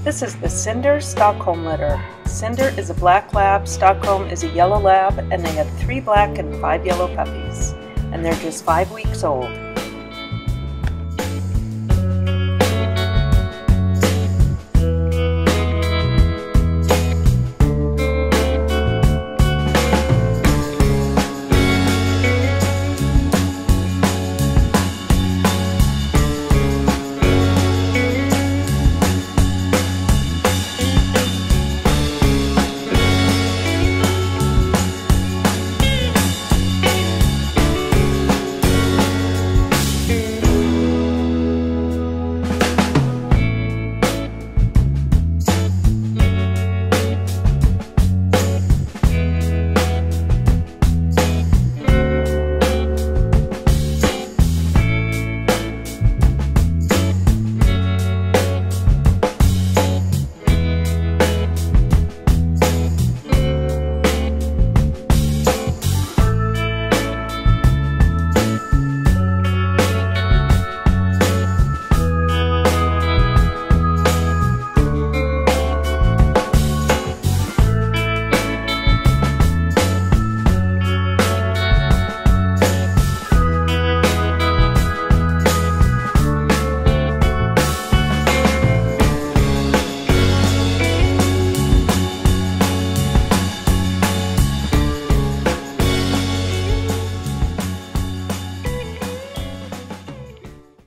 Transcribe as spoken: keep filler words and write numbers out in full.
This is the Cinder Stockholm litter. Cinder is a black lab, Stockholm is a yellow lab, and they have three black and five yellow puppies. And they're just five weeks old.